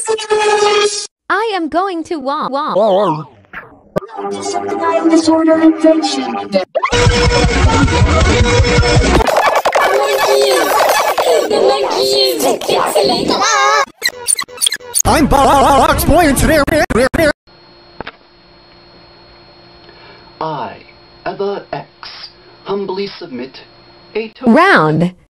I am going to walk. I'm Box Boy, and today I, Eva X, humbly submit a Round